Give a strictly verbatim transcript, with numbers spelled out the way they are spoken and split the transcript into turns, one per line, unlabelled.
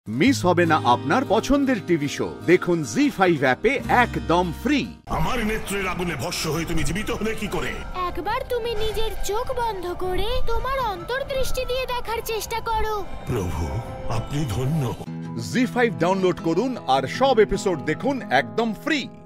Miss হবে না আপনার পছন্দের টিভি শো। দেখুন জি ফাইভ অ্যাপে একদম ফ্রি।
আমার নেত্রের আগুনে ভস্ম হয়ে তুমি জীবিত হলে কি করে?
একবার তুমি নিজের চোখ বন্ধ করে তোমার অন্তর্দৃষ্টি দিয়ে দেখার চেষ্টা করো।
প্রভু, আপনি ধন্য।
জি ফাইভ ডাউনলোড করুন আর সব এপিসোড দেখুন একদম ফ্রি।